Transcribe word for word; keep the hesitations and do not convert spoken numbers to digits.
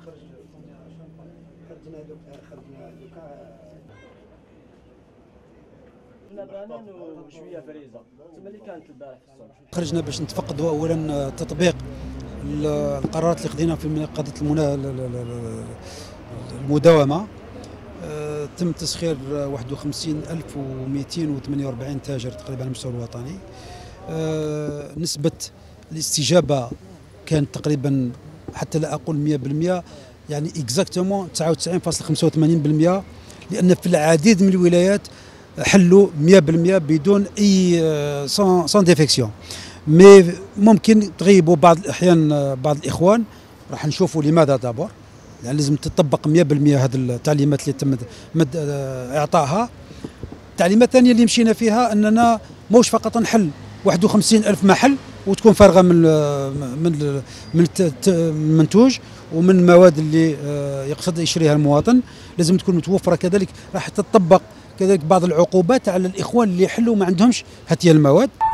وشويه فريزه تما اللي كانت البارح في الصبح. خرجنا باش نتفقدوا اولا تطبيق القرارات اللي خدينا في قضيه المداومه. تم تسخير واحد وخمسين ألف ومئتين وثمانية وأربعين تاجر تقريبا على المستوى الوطني. نسبه الاستجابه كانت تقريبا حتى لا اقول مئة بالمئة، يعني اكزاكتومون تسعة وتسعين فاصلة خمسة وثمانين بالمئة، لان في العديد من الولايات حلوا مئة بالمئة بدون اي سون ديفيكسيون. مي ممكن تغيبوا بعض الاحيان بعض الاخوان، راح نشوفوا لماذا دابور، يعني لازم تطبق مئة بالمئة هذه التعليمات اللي تم مد اعطائها. التعليمات الثانيه اللي مشينا فيها اننا موش فقط نحل واحد وخمسين ألف محل وتكون فارغه من من من المنتوج ومن المواد اللي يقصد يشريها المواطن، لازم تكون متوفره. كذلك راح تطبق كذلك بعض العقوبات على الاخوان اللي يحلوا ما عندهمش هاتي المواد.